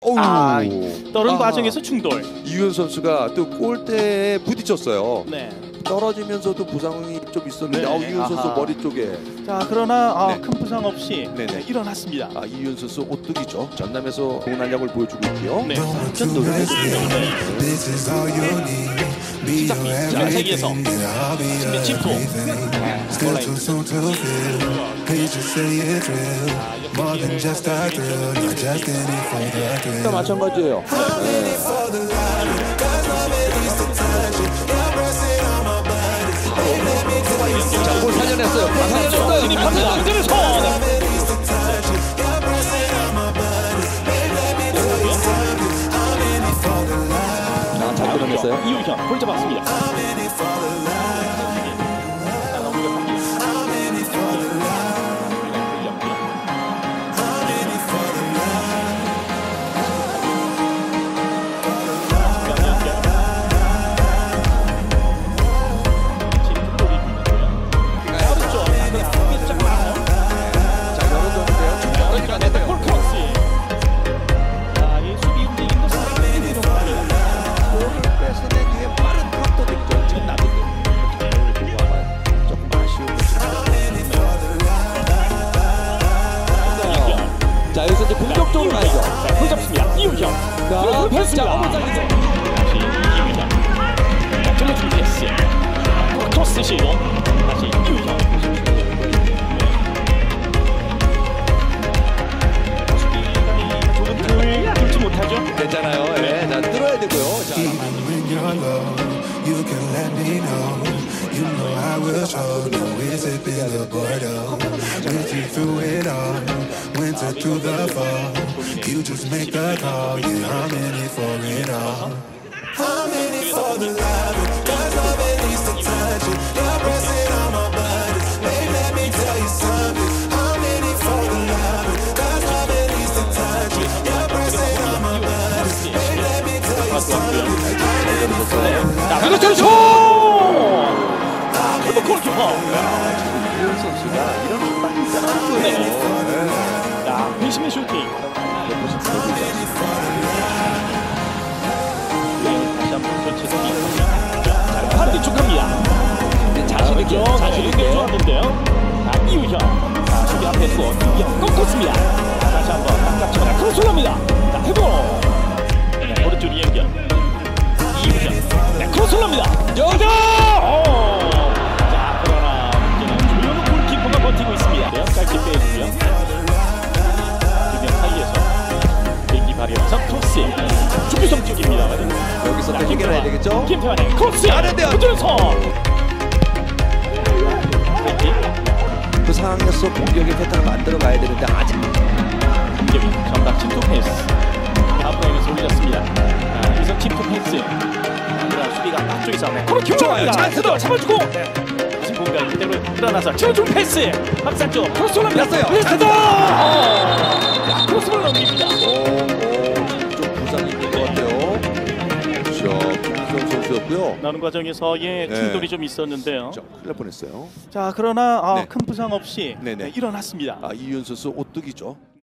떠는 과정에서 충돌. 이윤 선수가 또 골대에 부딪혔어요. 네. 떨어지면서도 부상이 좀 있었는데 이윤 선수 머리 쪽에. 자, 그러나 네. 큰 부상 없이 네네. 일어났습니다. 이윤 선수 오뚜기죠. 전남에서 좋은 활약을 보여주고 있고요. 네. 전 노력했습니다. 자, 세계에서 승리 침투. 마찬가지예요. 자, 골 살려냈어요. 살려냈어요. 진입합니다. 그대로 잘 끊어냈어요. 이우현 골 잡았습니다. 자, 여기서 이제 공격적으로 가야죠. 자, 골 잡습니다. 이우현. 자, 패스입니다. 다시 이우현. 자, 찔러준 패스. 토스 시도. 다시 이우현. 조금 뚫지 못하죠? 괜찮아요. 네. 자, 뚫어야 되고요. 자. You can let me know. You know I will show. No, is it been the boredom? With you through it all, winter through the fall. You just make the call. Yeah, I'm in it for it all. I'm in it for the love. Cause love at least to touch it. You're pressing on my body. Babe, let me tell you something. I'm in it for the love. Cause love at least to touch it. You're pressing on my body. Babe, let me tell you something. 자, 그렇죠! 그리고 골키퍼. 이윤 선수가 이런 빵이 있잖아요. 네. 자, 회심의 슈팅. 다시 한번 교체선이. 자, 반대쪽 갑니다. 자신 있게 좋았는데요. 자, 이우현. 자, 수비 앞에 두고 이우현 꺾었습니다. 다시 한번 바깥쪽으로 크로스 올라옵니다. 자, 헤더. 네, 오른쪽 연결. 이우현. 네, 크로스 올라옵니다. 여자! 자, 그러나 문제는 조현우 골키퍼가 버티고 있습니다. 짧게 빼주고요. 두명 사이에서 비행기 발휘해서 토스. 주기성 쪽입니다. 여기서 또 해결해야 되겠죠? 김태환의 크로스! 잘했대요. 그쪽에서! 그 상황에서 공격의 패턴을 만들어 가야 되는데 아직 김재민 전방 침투 패스. 하프라인에서 올렸습니다. 이선 침투 패스. 그러나 수비가 앞쪽에서 그렇게 좋아요. 찬스도 잡아주고 무슨 공간 그대로 일어나서 치워준 패스. 박상쪽 크로스 올라옵니다. 됐어요. 크로스를 넘깁니다. 좀 부상이 있는 것 같아요. 그렇죠. 김수현 선수였고요. 나는 과정에서의 충돌이 네. 좀 있었는데요. 큰일 날 뻔했어요. 자, 그러나 네. 큰 부상 없이 네네. 일어났습니다. 이윤 선수 오뚜기죠.